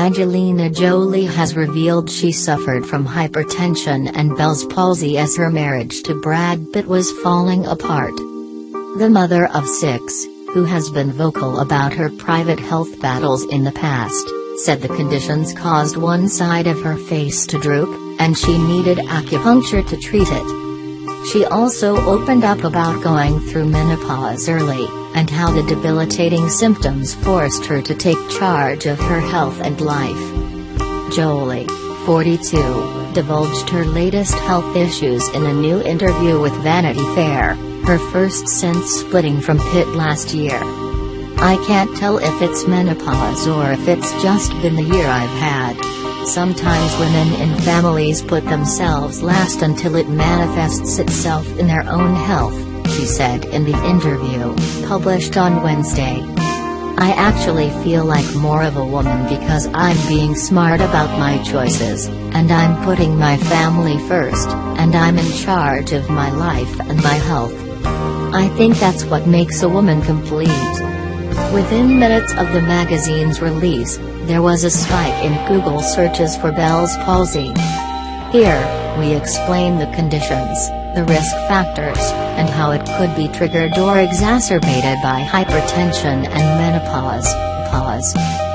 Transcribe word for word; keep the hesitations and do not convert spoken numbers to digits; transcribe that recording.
Angelina Jolie has revealed she suffered from hypertension and Bell's palsy as her marriage to Brad Pitt was falling apart. The mother of six, who has been vocal about her private health battles in the past, said the conditions caused one side of her face to droop, and she needed acupuncture to treat it. She also opened up about going through menopause early, and how the debilitating symptoms forced her to take charge of her health and life. Jolie, forty-two, divulged her latest health issues in a new interview with Vanity Fair, her first since splitting from Pitt last year. "I can't tell if it's menopause or if it's just been the year I've had. Sometimes women in families put themselves last until it manifests itself in their own health," she said in the interview, published on Wednesday. "I actually feel like more of a woman because I'm being smart about my choices, and I'm putting my family first, and I'm in charge of my life and my health. I think that's what makes a woman complete." Within minutes of the magazine's release, there was a spike in Google searches for Bell's palsy. Here, we explain the conditions, the risk factors, and how it could be triggered or exacerbated by hypertension and menopause. Pause.